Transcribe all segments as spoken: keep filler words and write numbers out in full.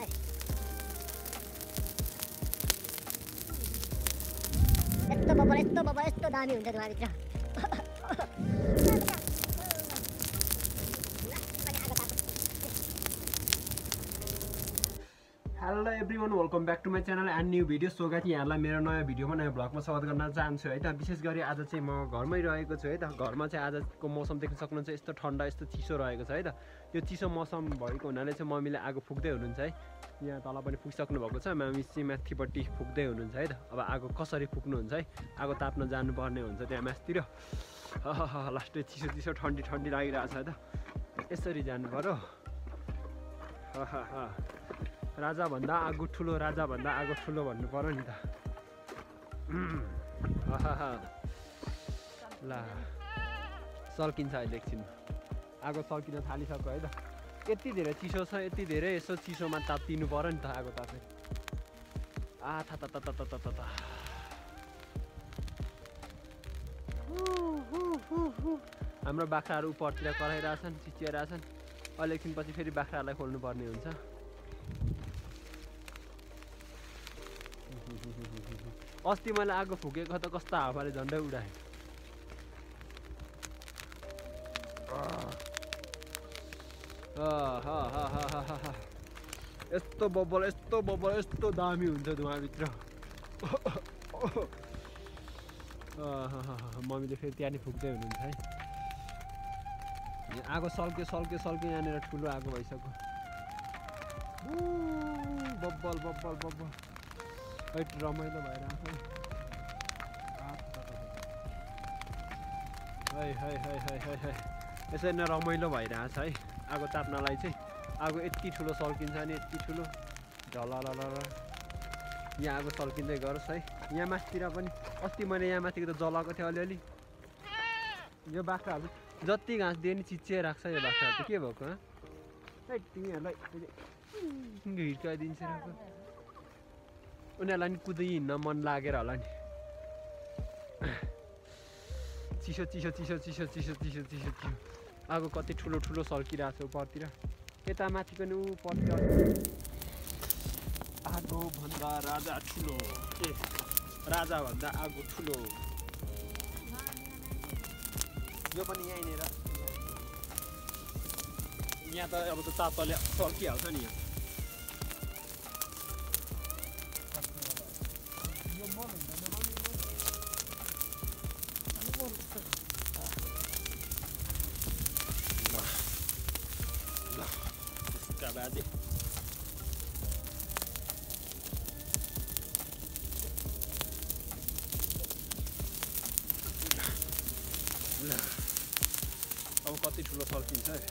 यस्तो बबल यस्तो बबल यस्तो दामी हुन्छ धुवाभित्र। Hello everyone, welcome back to my channel and new video. So guys, यहाँलाई मेरो नयाँ भिडियोमा नयाँ भ्लगमा स्वागत गर्न चाहन्छु है त। विशेष गरी आज चाहिँ म घरमै रहेको छु है त। घरमा चाहिँ आजको मौसम देख्न सक्नुहुन्छ, यस्तो ठन्डा यस्तो चिसो रहेको छ है त। यो चिसो मौसम भएको हुनाले चाहिँ मम्मीले आगो फुक्दै हुनुहुन्छ है। यहाँ तल पनि फुकिसक्नु भएको छ, मामी चाहिँ माथिपट्टि फुक्दै हुनुहुन्छ है त। अब आगो कसरी फुक्नुहुन्छ है, आगो ताप्न जानुपर्ने हुन्छ त्यहाँ मासतिर। लास्टै चिसो चिसो ठन्डी ठन्डी लागिरहेको छ है त। यसरी जानु पर्यो। राजा भन्दा आगो ठुलो, राजा भन्दा आगो ठुलो भन्नु पर्यो नि त। ल सल्किन्छ अहिले एकछिनमा, आगो सल्किन थालिसक्यो है त। यति धेरै चिसो छ, यति धेरै यसो चिसोमा तात्तिनु पर्यो नि त आगो ताप्ने। आ था था था था था था। हाम्रो बाख्राहरू उपरतिर कराइरहेछन्, चिचिरहेछन्। अहिले एकछिनपछि फेरि बाख्राहरूलाई खोल्नु पर्ने हुन्छ। अस्ति मैले आगो फुकेको त कस्तो हावाले झन्डै उडाए। यस्तो बबल यस्तो बबल यस्तो दामी हुन्छ धुवाभित्र। मम्मीले फेरि त्यहाँ नि फुक्दै हुनुहुन्छ है। आगो सल्क्यो सल्क्यो सल्क्यो, यहाँनिर ठुलो आगो भइसक्यो। बब्बल बब्बल बब्बल है, रमाइलो भइरहेको है है है है है है। यसरी नै रमाइलो भइरहेछ है आगो ताप्नलाई चाहिँ। आगो यति ठुलो सल्किन्छ नि, यति ठुलो झलल। यहाँ आगो सल्किँदै गरोस् है। यहाँ माथितिर पनि अस्ति मैले यहाँ माथिको त जलाएको थिएँ अलिअलि। यो बाख्राहरू जति घाँस दिए नि चिचिएर राख्छ यो बाख्राहरू त। के भएको है तिमीहरूलाई हिर्काइदिन्छ। उनीहरूलाई नि कुदै हिँड्न मन लागेर होला नि। चिसो चिसो चिसो चिसो चिसो चिसो चिसो चिसो आगो कति ठुलो ठुलो सल्किरहेको छ उपरतिर। यता माथि पनि उपरतिर आगो भन्दा राजा ठुलो, ए राजा भन्दा आगो ठुलो। यो पनि यहीँनिर, यहाँ त अब त तातोले सल्किहाल्छ नि। बाजे अब कति ठुलो सल्किन्छ है।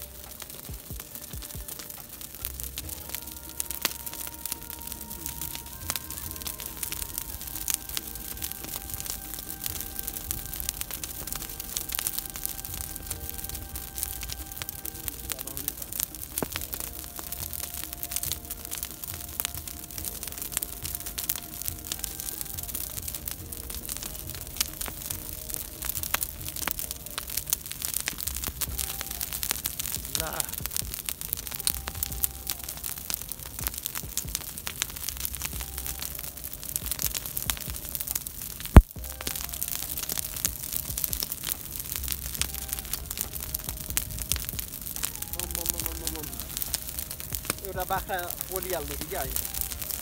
एउटा बाख्रा पोलिहाल्नु कि क्या अहिले।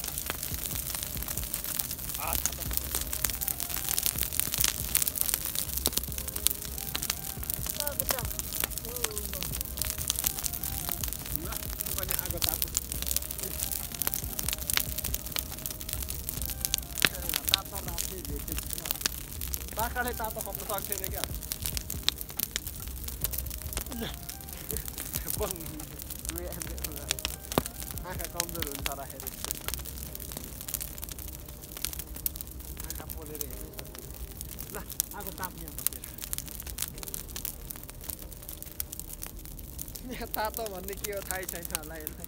पनि आगो तातो तातो राख्ने भेटेको बाख्राले तातो खप्न सक्दैन क्या। आँखा कमजोर हुन्छ राखेर आँखा पोलेर हेर्नु सक्दैन। ल आगो ताप्ने बसेर यहाँ तातो भन्ने के हो थाहै छैन होला यसलाई।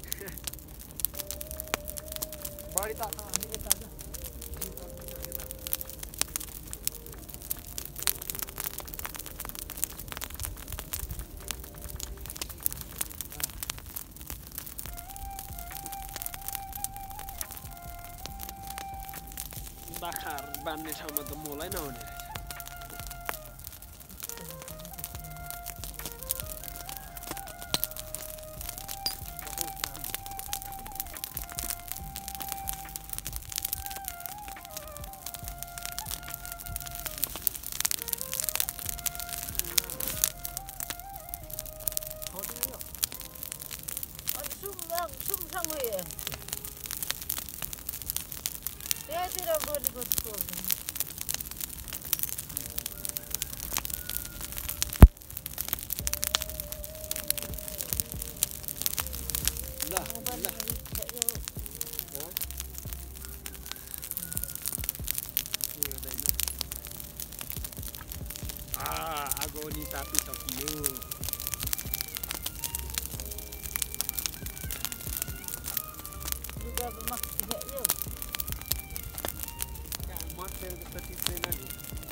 बढी तातो भनेको तातो बाख्राहरू बान्ने ठाउँमा त मोलै नहुने रहेछ। 숨상호에 애들아 버리고 또 ल ल आ आगो नि तापिसकियो। juga mak juga yo मट्यो जस्तो टिप्दैन नि।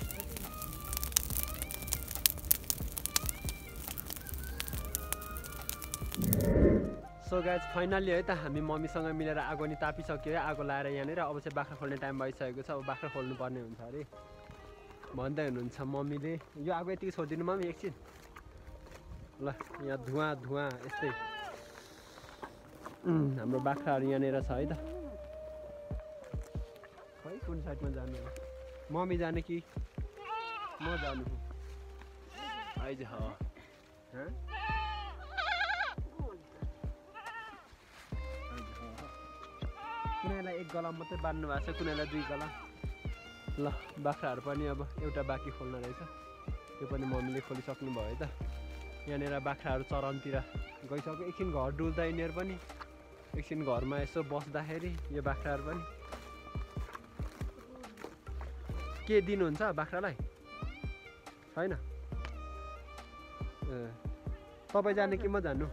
सो गाइज फाइनली है त हामी मम्मीसँग मिलेर आगो नि तापिसक्यो है। आगो लाएर यहाँनिर अब चाहिँ बाख्रा खोल्ने टाइम भइसकेको छ। अब बाख्रा खोल्नु पर्ने हुन्छ अरे भन्दै हुनुहुन्छ मम्मीले। यो आगो यतिकै छोडिदिनु मम्मी एकछिन। ल यहाँ धुवा धुवा यस्तै हाम्रो बाख्राहरू यहाँनिर छ है त। खै कुन साइडमा जानु मम्मी जाने कि म जानु आइज ह कुनैलाई एक गला मात्रै बान्नु भएको छ, कुनैलाई दुई गला। ल बाख्राहरू पनि अब एउटा बाँकी खोल्न रहेछ, त्यो पनि मम्मीले खोलिसक्नु भयो है त। यहाँनिर बाख्राहरू चरनतिर गइसक्यो। एकछिन घर डुल्दा यिनीहरू पनि एकछिन घरमा यसो बस्दाखेरि यो बाख्राहरू पनि के दिनुहुन्छ बाख्रालाई छैन। तपाईँ जाने कि म जानु?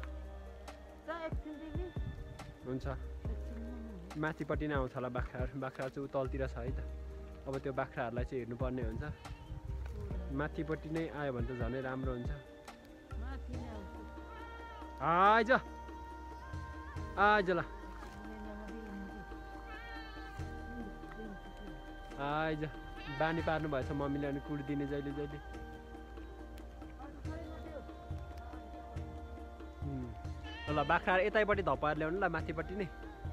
हुन्छ माथिपट्टि नै आउँछ होला बाख्राहरू। बाख्रा चाहिँ तलतिर छ है त। अब त्यो बाख्राहरूलाई चाहिँ हेर्नुपर्ने हुन्छ। माथिपट्टि नै आयो भने त झनै राम्रो हुन्छ। आइज आइज ल आइज बानी पार्नु भएछ मम्मीले अनि कुर्दिने जहिले जहिले। ल बाख्राहरू यतैपट्टि धपाएर ल्याउनु ल माथिपट्टि नै।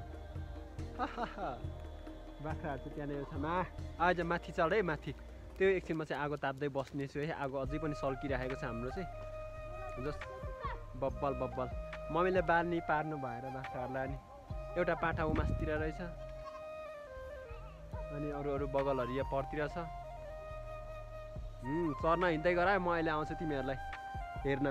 बाख्राहरू चाहिँ त्यहाँनिर छ मा। आज माथि चढ है माथि। त्यो एकछिनमा चाहिँ आगो ताप्दै बस्नेछु है। आगो अझै पनि सल्किरहेको छ हाम्रो चाहिँ जस बब्बल बब्बल। मम्मीले बानी पार्नु भएर बाख्राहरूलाई अनि एउटा पाठा उमासतिर रहेछ अनि अरू अरू बगलहरू यहाँ परतिर छ। चर्न हिँड्दै गर म अहिले आउँछु तिमीहरूलाई हेर्न।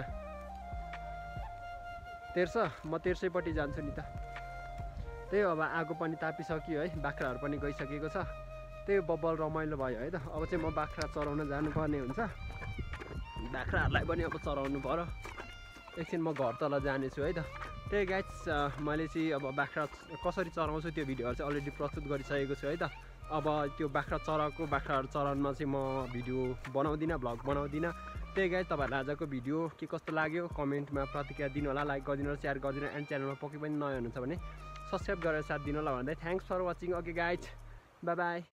तेर्छ म तेर्सैपट्टि जान्छु नि त। त्यही अब आगो पनि तापिसक्यो है। बाख्राहरू पनि गइसकेको छ। त्यही बब्बल रमाइलो भयो है त। अब चाहिँ म बाख्रा चराउन जानुपर्ने हुन्छ। बाख्राहरूलाई पनि अब चराउनु पर्यो। एकछिन म घर तल जानेछु है त। त्यही गाइज मैले चाहिँ अब बाख्रा कसरी चराउँछु त्यो भिडियोहरू चाहिँ अलरेडी प्रस्तुत गरिसकेको छु है त। अब त्यो बाख्रा चराएको बाख्राहरू चराउनमा चाहिँ म भिडियो बनाउँदिनँ, भ्लग बनाउँदिनँ। त्यही गाइज तपाईँहरूलाई आजको भिडियो के कस्तो लाग्यो कमेन्टमा प्रतिक्रिया दिनु होला, लाइक गरिदिनु होला, सेयर गरिदिनु। एन्ड च्यानलमा पक्कै पनि नयाँ हुनुहुन्छ भने सब्सक्राइब गरेर साथ दिनु होला भन्दै thanks for watching. Okay guys bye by.